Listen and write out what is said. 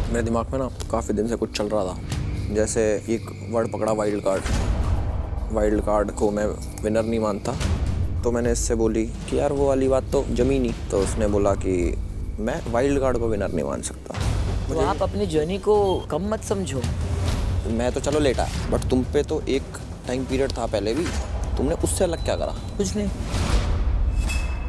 मेरे दिमाग में ना काफ़ी दिन से कुछ चल रहा था। जैसे एक वर्ड पकड़ा, वाइल्ड कार्ड। वाइल्ड कार्ड को मैं विनर नहीं मानता, तो मैंने इससे बोली कि यार वो वाली बात तो जमी नहीं। तो उसने बोला कि मैं वाइल्ड कार्ड को विनर नहीं मान सकता। तो आप अपनी जर्नी को कम मत समझो। मैं तो चलो लेटा, बट तुम पे तो एक टाइम पीरियड था पहले भी, तुमने उससे अलग क्या करा? कुछ नहीं।